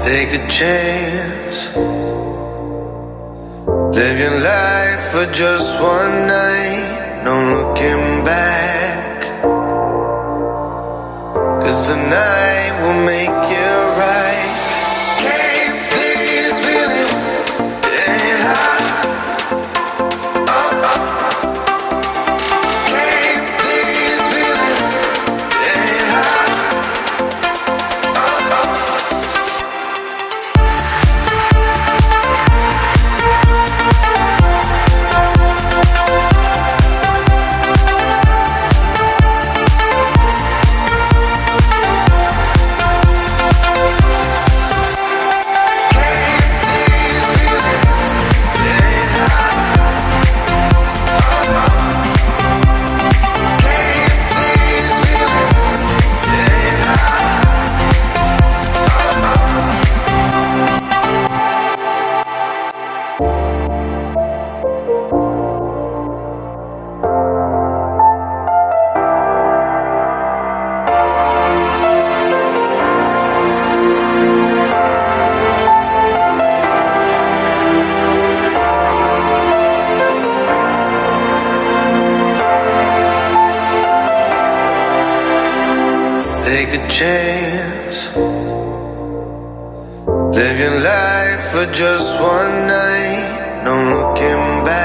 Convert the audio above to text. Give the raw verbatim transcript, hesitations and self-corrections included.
Take a chance. Live your life for just one night. No looking back. 'Cause tonight will make you right. Keep this feeling, getting hot. Oh, oh. Keep this feeling, getting hot. Oh, oh. Take a chance. Live your life for just one night. No looking back.